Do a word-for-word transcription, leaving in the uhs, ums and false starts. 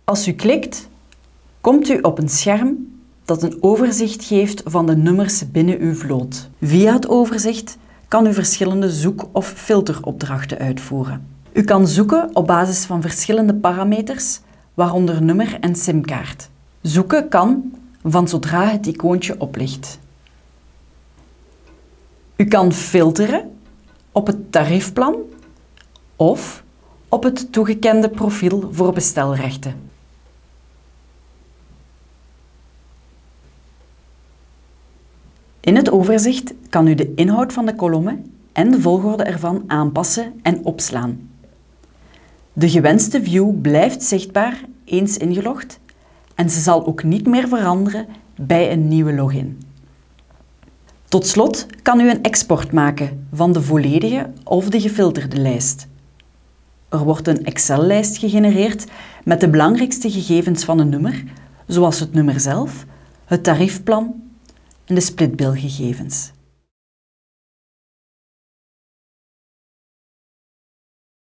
Als u klikt, komt u op een scherm dat een overzicht geeft van de nummers binnen uw vloot. Via het overzicht kan u verschillende zoek- of filteropdrachten uitvoeren. U kan zoeken op basis van verschillende parameters, waaronder nummer en simkaart. Zoeken kan van zodra het icoontje oplicht. U kan filteren op het tariefplan of op het toegekende profiel voor bestelrechten. In het overzicht kan u de inhoud van de kolommen en de volgorde ervan aanpassen en opslaan. De gewenste view blijft zichtbaar eens ingelogd en ze zal ook niet meer veranderen bij een nieuwe login. Tot slot kan u een export maken van de volledige of de gefilterde lijst. Er wordt een Excel-lijst gegenereerd met de belangrijkste gegevens van een nummer, zoals het nummer zelf, het tariefplan en de splitbilgegevens.